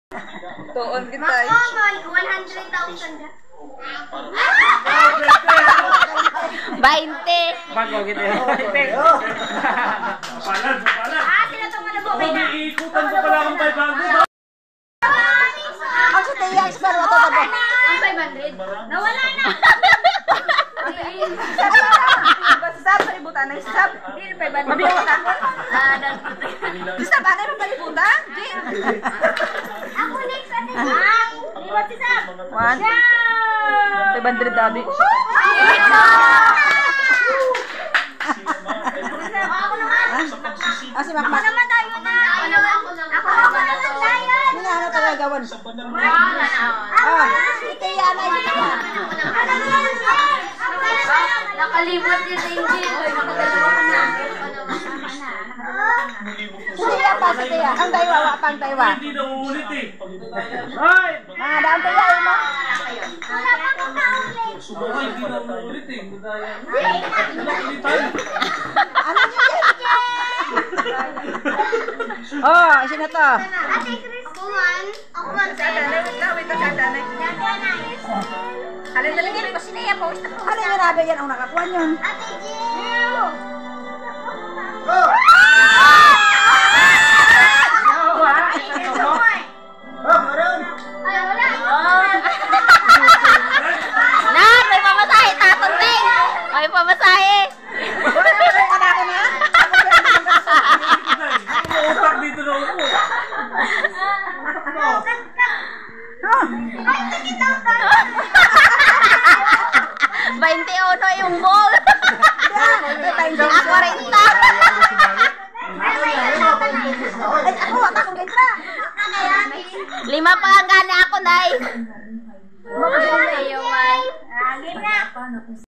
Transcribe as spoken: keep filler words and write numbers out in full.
Tuon kita. Makomon, one hundred thousand ka. Bainte. Bago gitu ya. Palan, palan. Ah, sila itong ano po, may na. Iikutan ko pala akong five hundred. Ang sa tiya, sa baro ito ba? Ang five hundred. Nawala na. Sab na. Sab, palibutan na. Sab. Hindi, five hundred. Mabilibutan. Ah, that's Sab, ano yung palibutan? Ako next, ate. Ah, liwat si Sam. One. five hundred dabi. Ako naman. Ah, si Makmak. Ako naman tayo na. Ako naman. Ako naman tayo. Hindi na ano talaga gawan. Wala na. Ah, si Tiya na yun. Ako naman. Nakalibot si David. Nakadalawa ka na. Si Tiya pa, si Tiya. Ang daywa, wa pang daywa. Hindi na uulit eh. Ay! Mga daan Tiya, yun mo. Wala pa kong kaulit. Ay, hindi na uulit eh. Ano nyo yan? Oh, sino to? Ate Chris. Ako man. Ako man. Wait na, wait na, sadana. Alin na lang ko sinaya po. Ano yung nabi yan ang nakakuha yun? Ate Jill. Ay, wala. Na, may pamasahe, tatang Ting. May pamasahe. Anak ko na? Utak dito na upo. Ay, sakit ang tayo. twenty-one yung ball. Ako rin ta. Ay, ako, ako gitra. Lima pa ang gana ako, Nay. Ayaw, man. Ah, game na.